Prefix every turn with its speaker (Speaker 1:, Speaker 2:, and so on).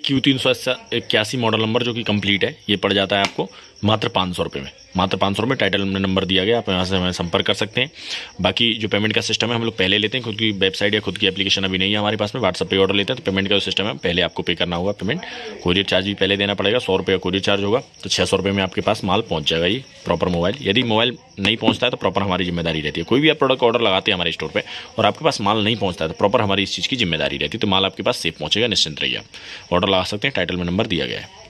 Speaker 1: Q381 model number जो कि complete है, ये पड़ जाता है आपको मात्र 500 रुपये में। मात्र 500 रुपये टाइटल में नंबर दिया गया, आप यहाँ से हमें संपर्क कर सकते हैं। बाकी जो पेमेंट का सिस्टम है हम लोग पहले लेते हैं, खुद की वेबसाइट या खुद की एप्लीकेशन अभी नहीं है हमारे पास में, व्हाट्सएप पे ऑर्डर लेते हैं। तो पेमेंट का जो सिस्टम है पहले आपको पे करना होगा पेमेंट, कोरियर चार्ज भी पहले देना पड़ेगा, 100 रुपये का कोरियर चार्ज होगा। तो 600 रुपये में आपके पास माल पहुँच जाएगा ये प्रॉपर मोबाइल। यदि मोबाइल नहीं पहुँचता है तो प्रॉपर हमारी जिम्मेदारी रहती है। कोई भी आप प्रोडक्ट ऑर्डर लगाते हैं हमारे स्टोर पर और आपके पास माल नहीं पहुँचता है तो प्रॉपर हमारी इस चीज़ की जिम्मेदारी रहती है। तो माल आपके पास सेफ पहुँचेगा, निश्चिंत रहिए। ऑर्डर लगा सकते हैं, टाइटल में नंबर दिया गया है।